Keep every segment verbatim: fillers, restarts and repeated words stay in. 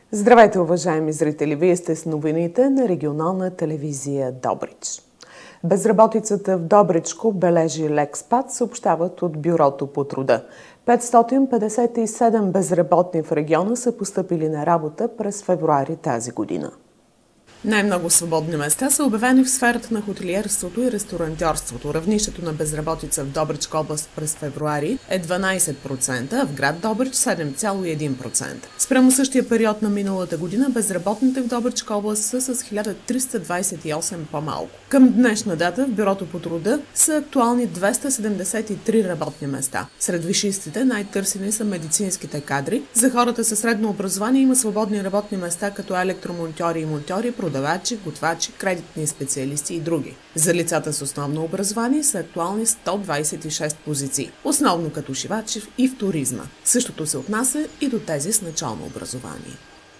Здравейте, уважаеми зрители! Вие сте с новините на регионална телевизия Добрич. Безработицата в Добричко бележи лек спад, съобщават от Бюрото по труда. петстотин петдесет и седем безработни в региона са постъпили на работа през февруари тази година. Най-много свободни места са обявени в сферата на хотелиерството и ресторантьорството. Равнището на безработица в Добричка област през февруари е дванадесет процента, а в град Добрич седем цяло и един процента. Спрямо същия период на миналата година безработните в Добричка област са с хиляда триста двадесет и осем по-малко. Към днешна дата в Бюрото по труда са актуални двеста седемдесет и три работни места. Сред висшистите най-търсени са медицинските кадри. За хората със средно образование има свободни работни места като електромонтьори и монтьори, продавачи, готвачи, кредитни специалисти и други. За лицата с основно образование са актуални сто двадесет и шест позиции, основно като шивачи и в туризма. Същото се отнася и до тези с начално образование.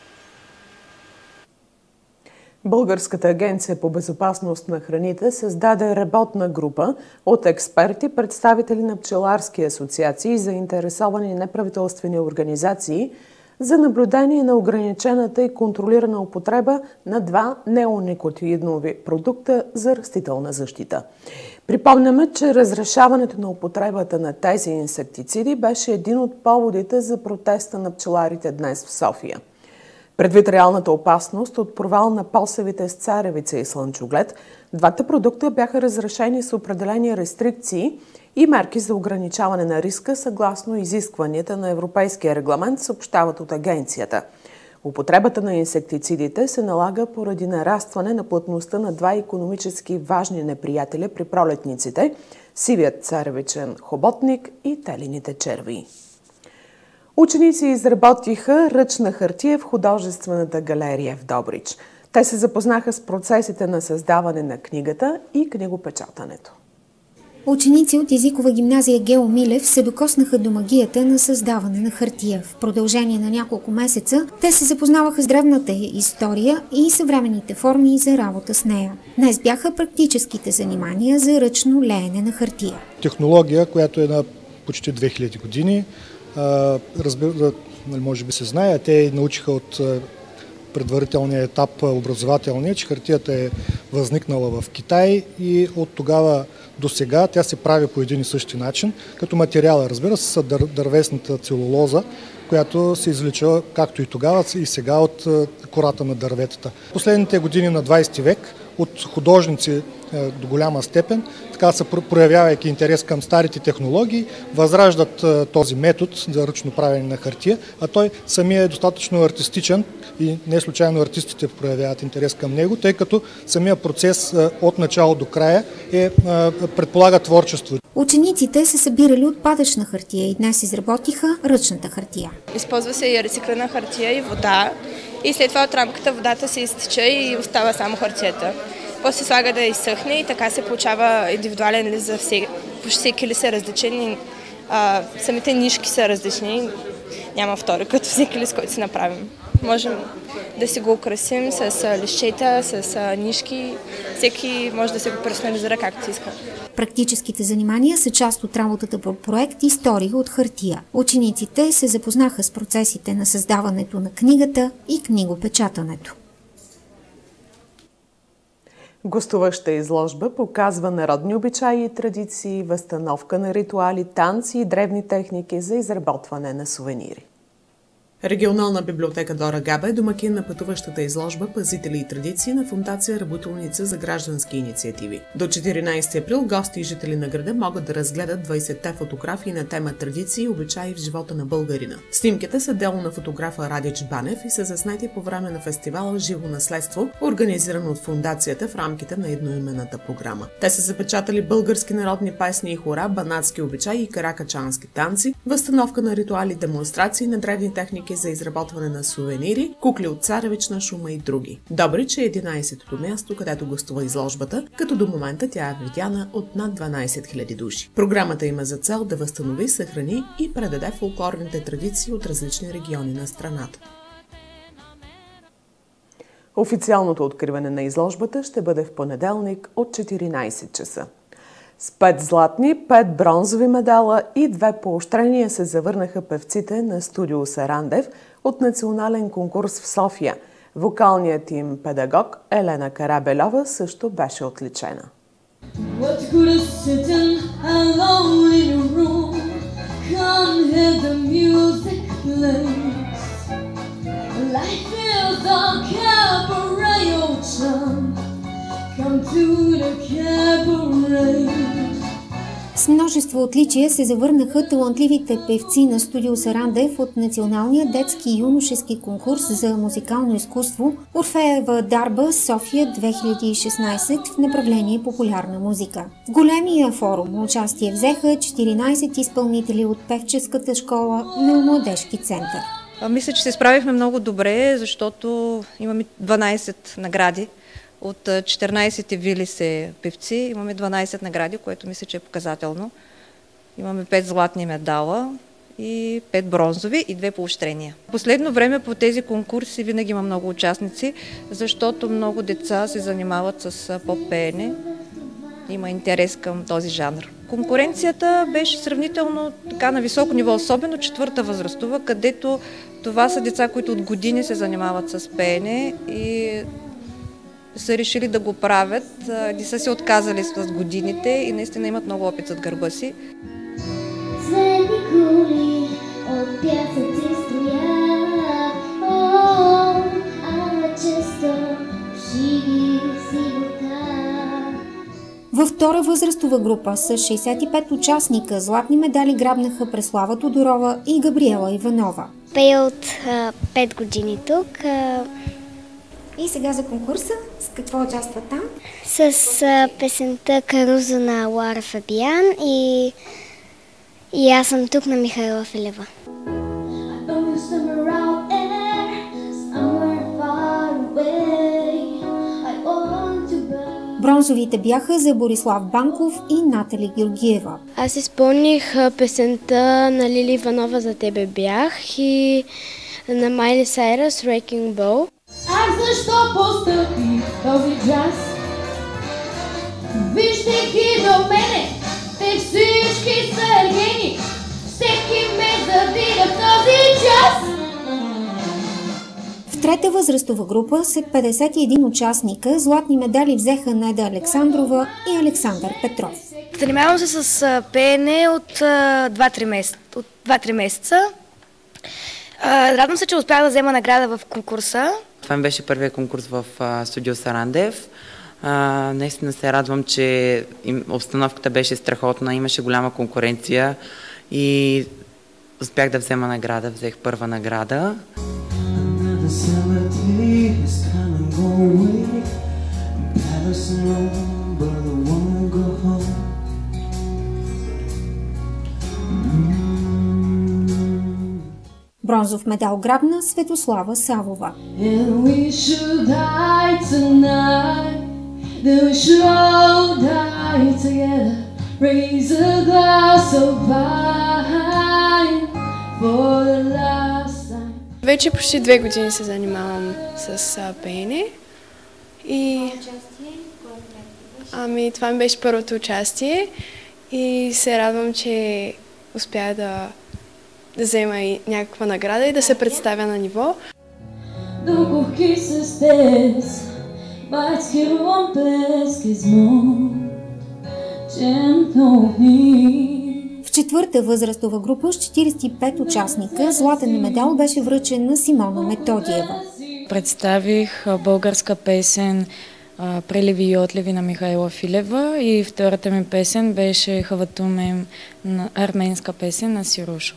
Българската агенция по безопасност на храните създаде работна група от експерти, представители на пчеларски асоциации и заинтересовани неправителствени организации за наблюдение на ограничената и контролирана употреба на два неоникотииднови продукта за растителна защита. Припомняме, че разрешаването на употребата на тези инсектициди беше един от поводите за протеста на пчеларите днес в София. Предвид реалната опасност от провал на посевите с царевица и слънчоглед, двата продукта бяха разрешени с определени рестрикции и мерки за ограничаване на риска съгласно изискванията на Европейския регламент, съобщават от агенцията. Употребата на инсектицидите се налага поради нарастване на плътността на два икономически важни неприятеля при пролетниците – сивият царевичен хоботник и телените черви. Ученици изработиха ръчна хартия в художествената галерия в Добрич. Те се запознаха с процесите на създаване на книгата и книгопечатането. Ученици от езикова гимназия Гео Милев се докоснаха до магията на създаване на хартия. В продължение на няколко месеца те се запознаваха с древната история и съвременните форми за работа с нея. Днес бяха практическите занимания за ръчно леене на хартия. Технология, която е на почти две хиляди години. Разбира, може би се знае, те научиха от предварителния етап образователния, че хартията е възникнала в Китай и от тогава до сега тя се прави по един и същи начин, като материала, разбира се, са дървесната целулоза, която се извлича както и тогава и сега от кората на дърветата. Последните години на двадесети век от художници до голяма степен, така се проявявайки интерес към старите технологии, възраждат този метод за ръчно правене на хартия, а той самия е достатъчно артистичен и не случайно артистите проявяват интерес към него, тъй като самия процес от начало до края е, предполага творчество. Учениците се събирали отпадъчна хартия и днес изработиха ръчната хартия. Използва се и рециклирана хартия и вода и след това от рамката водата се изтича и остава само хартията. После се слага да изсъхне и така се получава индивидуален лист за всеки. Всеки лист е различен и а, самите нишки са различни. Няма втори като всеки лист, който си направим. Можем да си го украсим с листчета, с нишки. Всеки може да се го персонализира както иска. Практическите занимания са част от работата по проект "Истории от хартия". Учениците се запознаха с процесите на създаването на книгата и книгопечатането. Гостуваща изложба показва народни обичаи и традиции, възстановка на ритуали, танци и древни техники за изработване на сувенири. Регионална библиотека Дора Габа е домакин на пътуващата изложба "Пазители и традиции" на Фондация Работилница за граждански инициативи. До четиринадесети април гости и жители на града могат да разгледат двадесетте фотографии на тема "Традиции и обичаи в живота на българина". Снимките са дело на фотографа Радич Банев и са заснети по време на фестивала "Живо наследство", организиран от Фондацията в рамките на едноименната програма. Те са запечатали български народни песни и хора, банатски обичаи и каракачански танци, възстановка на ритуали, демонстрации на древни техники за изработване на сувенири, кукли от царевична шума и други. Добрич е единадесетото място, където гостува изложбата, като до момента тя е видяна от над дванадесет хиляди души. Програмата има за цел да възстанови, съхрани и предаде фолклорните традиции от различни региони на страната. Официалното откриване на изложбата ще бъде в понеделник от четиринадесет часа. С пет златни, пет бронзови медала и две поощрения се завърнаха певците на студио Сарандев от национален конкурс в София. Вокалният им педагог Елена Карабельова също беше отличена. С множество отличия се завърнаха талантливите певци на студио Сарандев от Националния детски и юношески конкурс за музикално изкуство Орфеева дарба София две хиляди и шестнадесет в направление популярна музика. В големия форум участие взеха четиринадесет изпълнители от певческата школа на Младежки център. Мисля, че се справихме много добре, защото имаме дванадесет награди. От четиринадесет явили се певци имаме дванадесет награди, което мисля, че е показателно. Имаме пет златни медала и пет бронзови и две поощрения. В последно време по тези конкурси винаги има много участници, защото много деца се занимават с поп-пеене. Има интерес към този жанр. Конкуренцията беше сравнително така на високо ниво, особено четвърта възрастова, където това са деца, които от години се занимават с пеене и са решили да го правят, не са се отказали с годините и наистина имат много опит зад гърба си. Светли кули от пясъци стоят, о, ала често шиги сивота. Във втора възрастова група с шейсет и пет участника златни медали грабнаха Преслава Тодорова и Габриела Иванова. Пея от а, пет години тук. А... И сега за конкурса, с какво участва там? С а, песента Карузо на Лара Фабиан и, и аз съм тук на Михайла Филева. Бронзовите бяха за Борислав Банков и Натали Георгиева. Аз изпълних песента на Лили Иванова "За тебе бях" и на Майли Сайръс "Wrecking Ball". Ах, защо постъпи този джаз? Виждайки до мене, те всички са гени. Всеки ме завида в този час. В трета възрастова група с петдесет и един участника златни медали взеха Неда Александрова и Александър Петров. Занимавам се с пеене от два-три месеца. От два-три месеца. Радвам се, че успях да взема награда в конкурса. Това ми беше първият конкурс в студио Сарандев. А, наистина се радвам, че обстановката беше страхотна, имаше голяма конкуренция и успях да взема награда, взех първа награда. Бронзов медал грабна Светослава Савова. Вече почти две години се занимавам с пеене и ами това ми беше първото участие и се радвам, че успя да да взема и някаква награда и да се представя на ниво. В четвърта възрастова група с четиридесет и пет участника златен медал беше връчен на Симона Методиева. Представих българска песен "Преливи и отливи" на Михайла Филева и втората ми песен беше "Хаватумем", арменска песен на Сирушо.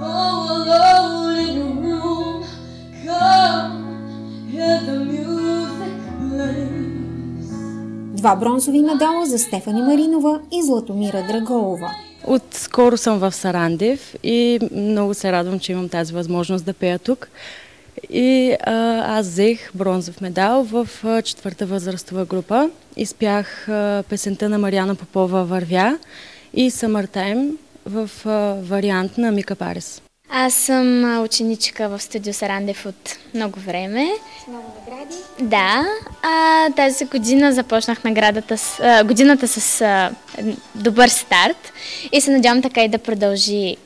Два бронзови медала за Стефани Маринова и Златомира Драголова. Отскоро съм в Сарандев и много се радвам, че имам тази възможност да пея тук. И а, аз взех бронзов медал в а, четвърта възрастова група. Изпях а, песента на Мариана Попова "Вървя" и "Summertime" в а, вариант на Мика Парис. Аз съм ученичка в студио Сарандев от много време. С много награди? Да. А, тази година започнах наградата с, а, годината с а, добър старт и се надявам така и да продължи.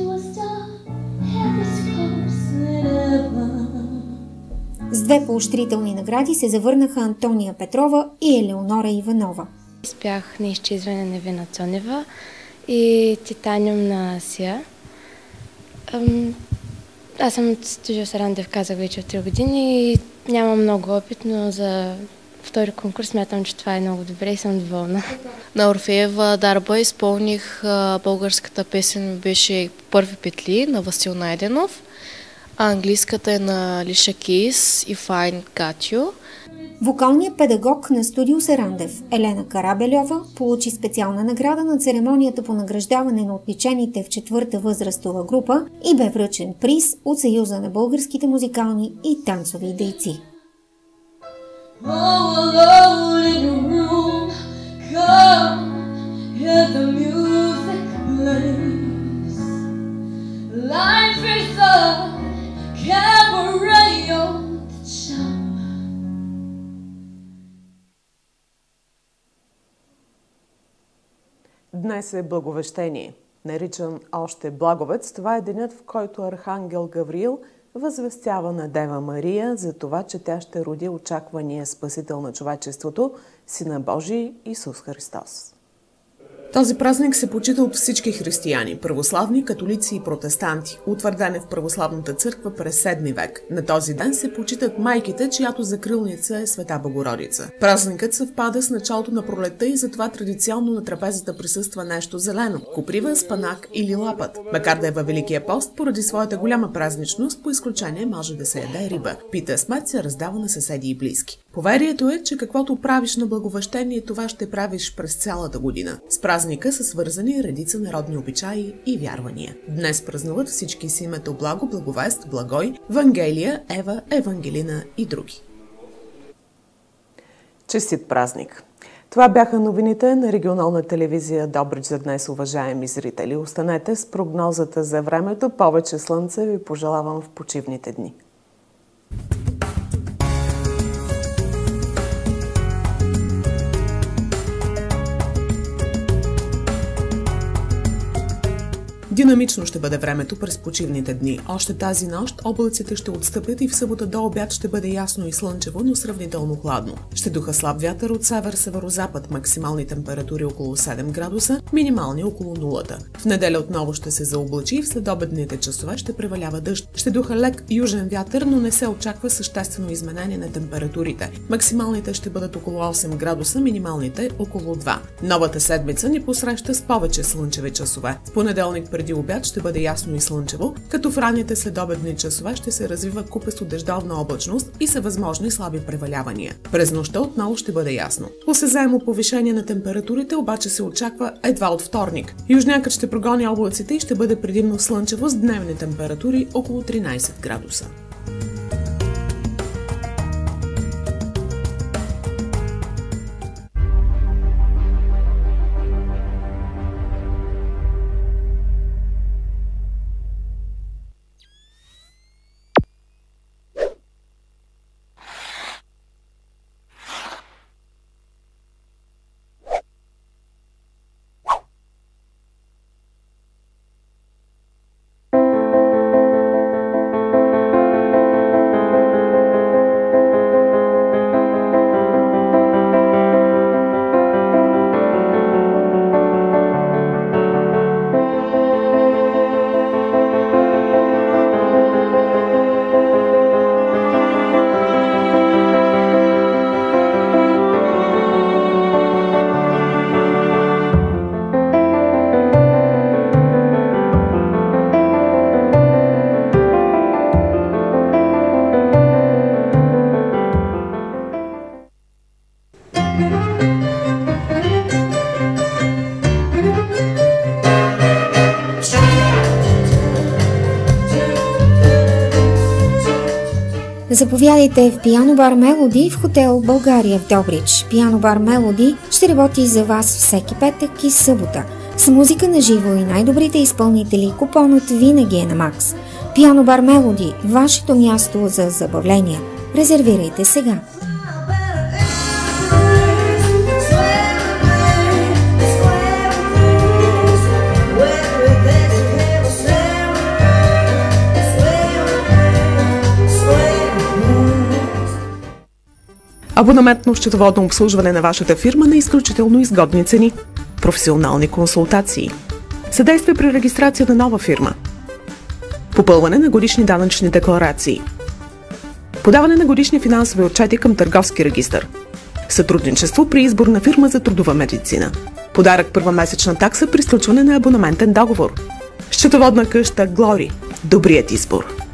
С две поощрителни награди се завърнаха Антония Петрова и Елеонора Иванова. Изпях Неизчезване на Невина Цонева и Титаниум на Асия. Аз съм от студио Сарандев, казах вече от три години и нямам много опит, но за втори конкурс смятам, че това е много добре и съм доволна. На Орфеева дарба изпълних българската песен, беше Първи петли на Васил Найденов, а английската е на Лиша Кейс и Fine Got You. Вокалният педагог на студио Сарандев Елена Карабельова получи специална награда на церемонията по награждаване на отличените в четвърта възрастова група и бе връчен приз от Съюза на българските музикални и танцови дейци. Днес е Благовещение. Наричан още Благовец, това е денят, в който Архангел Гавриил възвестява на Дева Мария за това, че тя ще роди очаквания Спасител на човечеството, Сина Божий Исус Христос. Този празник се почита от всички християни, православни, католици и протестанти, утвърден е в православната църква през седми век. На този ден се почитат майките, чиято закрилница е Света Богородица. Празникът съвпада с началото на пролетта и затова традиционно на трапезата присъства нещо зелено – коприва, спанак или лапът. Макар да е във Великия пост, поради своята голяма празничност, по изключение може да се яде риба. Пита смет се раздава на съседи и близки. Поверието е, че каквото правиш на Благовещение, това ще правиш през цялата година. С празника са свързани редица народни обичаи и вярвания. Днес празнуват всички с името Благо, Благовест, Благой, Вангелия, Ева, Евангелина и други. Честит празник! Това бяха новините на регионална телевизия Добрич за днес, уважаеми зрители. Останете с прогнозата за времето. Повече слънце ви пожелавам в почивните дни. Динамично ще бъде времето през почивните дни. Още тази нощ облаците ще отстъпят и в събота до обяд ще бъде ясно и слънчево, но сравнително хладно. Ще духа слаб вятър от север-северозапад, максимални температури около седем градуса, минимални около нулата. В неделя отново ще се заоблачи и в следобедните часове ще превалява дъжд. Ще духа лек южен вятър, но не се очаква съществено изменение на температурите. Максималните ще бъдат около осем градуса, минималните около два. Новата седмица ни посреща с повече слънчеви часове. В понеделник преди обяд ще бъде ясно и слънчево, като в ранните следобедни часове ще се развива купесто дъждовна облачност и са възможни слаби превалявания. През нощта отново ще бъде ясно. Осезаемо повишение на температурите обаче се очаква едва от вторник. Южнякът ще прогони облаците и ще бъде предимно слънчево с дневни температури около тринайсет градуса. Заповядайте в Пиано Бар Мелоди в хотел България в Добрич. Пиано Бар Мелоди ще работи за вас всеки петък и събота. С музика на живо и най-добрите изпълнители купонът винаги е на Макс. Пиано бар Мелоди – вашето място за забавления. Резервирайте сега. Абонаментно счетоводно обслужване на вашата фирма на изключително изгодни цени. Професионални консултации. Съдействие при регистрация на нова фирма. Попълване на годишни данъчни декларации. Подаване на годишни финансови отчети към търговски регистър. Сътрудничество при избор на фирма за трудова медицина. Подарък първа месечна такса при сключване на абонаментен договор. Счетоводна къща Глори. Добрият избор.